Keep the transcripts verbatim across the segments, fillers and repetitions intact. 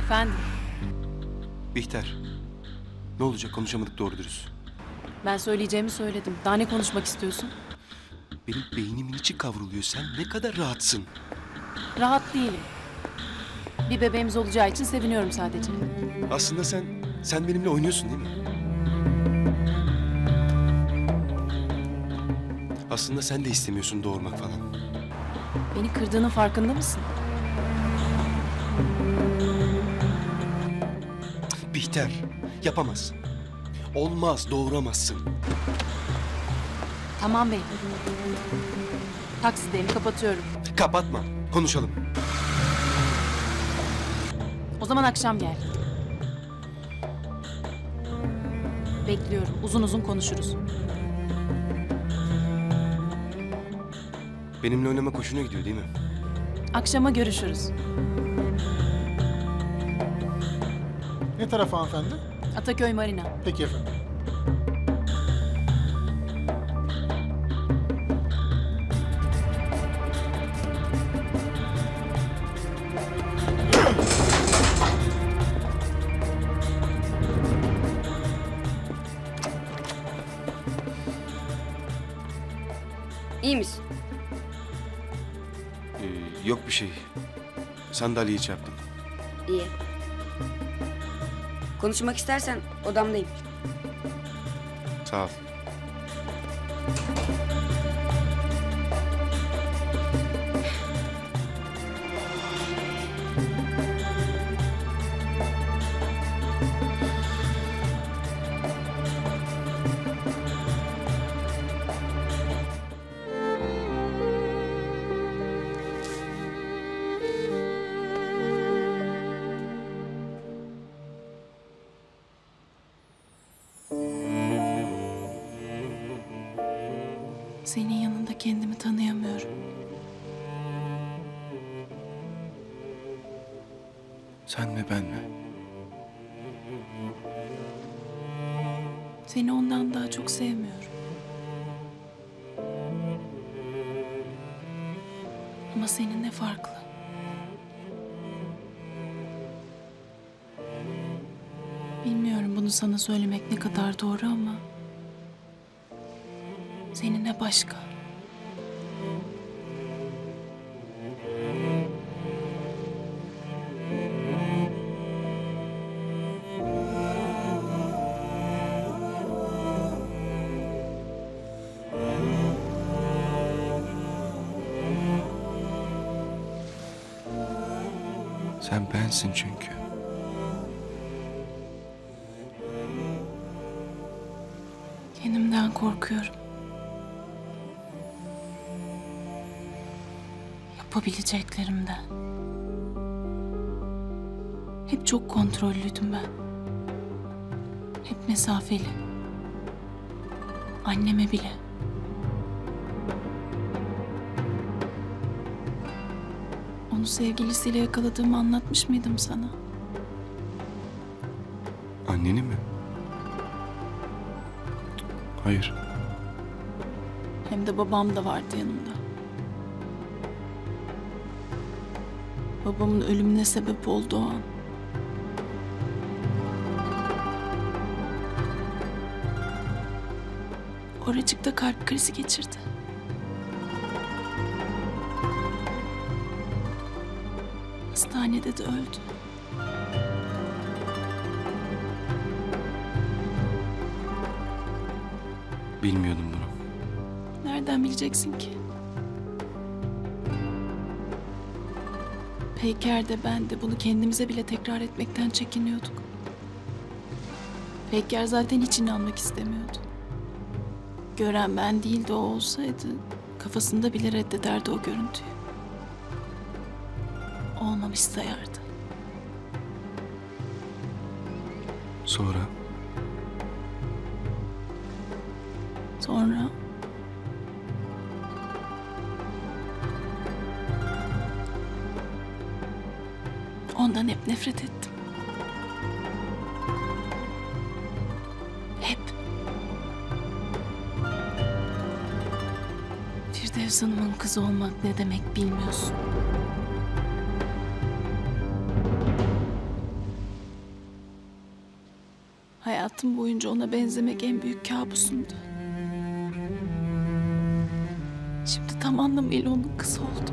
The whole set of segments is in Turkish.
Efendim, Bihter. Ne olacak, konuşamadık doğru dürüst. ben söyleyeceğimi söyledim. Daha ne konuşmak istiyorsun? Benim beynimin içi kavruluyor. Sen ne kadar rahatsın. Rahat değilim. Bir bebeğimiz olacağı için seviniyorum sadece. Aslında sen, sen benimle oynuyorsun değil mi? Aslında sen de istemiyorsun doğurmak falan. Beni kırdığının farkında mısın? Bihter, yapamazsın. Olmaz, doğuramazsın. Tamam bey. Taksideyim, kapatıyorum. Kapatma, konuşalım. O zaman akşam gel. Bekliyorum. Uzun uzun konuşuruz. Benimle oynamak hoşuna gidiyor değil mi? Akşama görüşürüz. Ne taraf hanımefendi? Ataköy Marina. Peki efendim. İyi misin? Ee, yok bir şey. Sandalyeyi çarptım. İyi. Konuşmak istersen odamdayım. Sağ ol. Senin yanında kendimi tanıyamıyorum. Sen mi ben mi? Seni ondan daha çok sevmiyorum. Ama seninle farklı. Bilmiyorum bunu sana söylemek ne kadar doğru ama... seninle başka. Sen bensin çünkü. Kendimden korkuyorum. Yapabileceklerimden. Hep çok kontrollüydüm ben. Hep mesafeli. Anneme bile. Onu sevgilisiyle yakaladığımı anlatmış mıydım sana? Anneni mi? Hayır. Hem de babam da vardı yanımda. Babamın ölümüne sebep oldu o an. Oracıkta kalp krizi geçirdi. Hastanede de öldü. Bilmiyordum bunu. Nereden bileceksin ki? Peyker de ben de bunu kendimize bile tekrar etmekten çekiniyorduk. Peyker zaten hiç inanmak istemiyordu. Gören ben değil de o olsaydı kafasında bile reddederdi o görüntüyü. Olmamış sayardı. Sonra? Sonra... ondan hep nefret ettim. Hep. Firdevs Hanım'ın kızı olmak ne demek bilmiyorsun. Hayatım boyunca ona benzemek en büyük kabusumdu. Şimdi tam anlamıyla onun kızı oldum.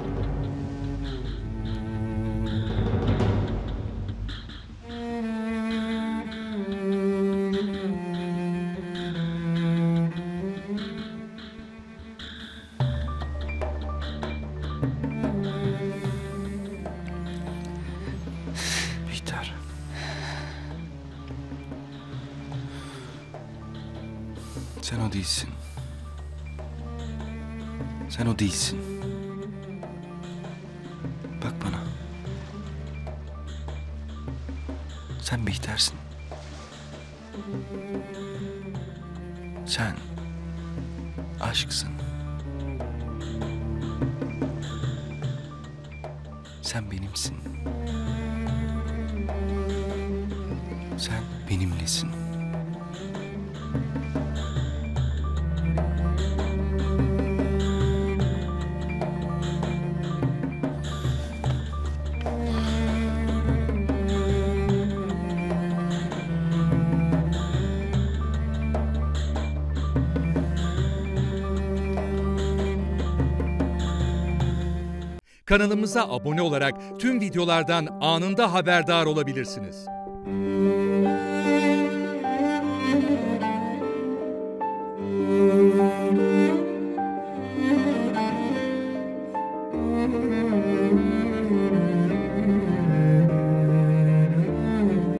Bihter. Sen o değilsin. Sen o değilsin. Bak bana. Sen Bihter'sin. Sen aşksın. Sen benimsin. Sen benimlesin. Kanalımıza abone olarak tüm videolardan anında haberdar olabilirsiniz.